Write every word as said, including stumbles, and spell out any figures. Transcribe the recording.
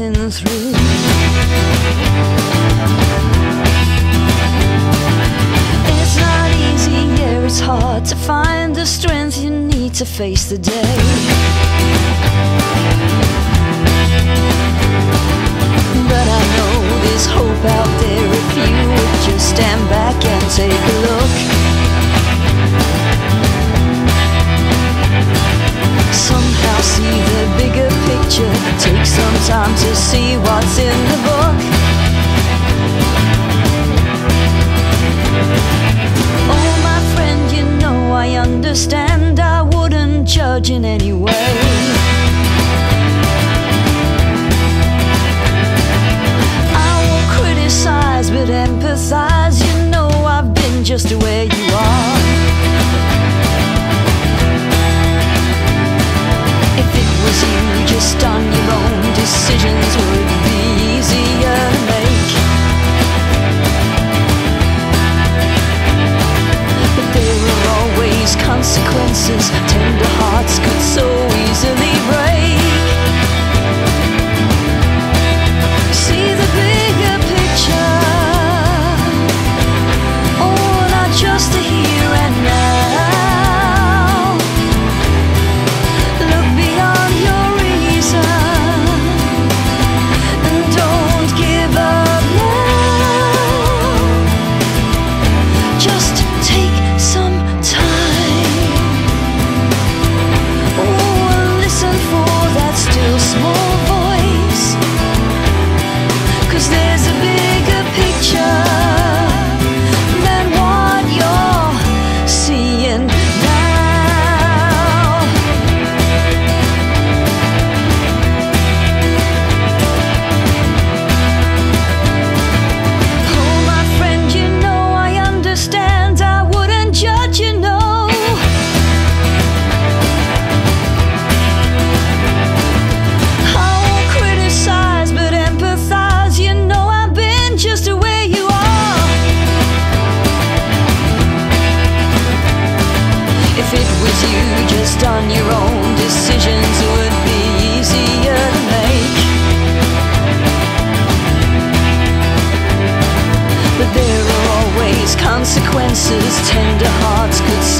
passing through. It's not easy, yeah, it's hard to find the strength you need to face the day. But I know there's hope out there if you would just stand back and take a look. Somehow see the bigger picture, take some time to see what's in the book. Oh my friend, you know I understand, I wouldn't judge in any way. I won't criticize but empathize, you know I've been just where you are. If it was you just on your own, decisions would be easier to make. But there are always consequences, tender hearts could so easily break. See the bigger picture, oh, not just the here and now. If it was you just on your own, decisions would be easier to make. But there are always consequences, tender hearts could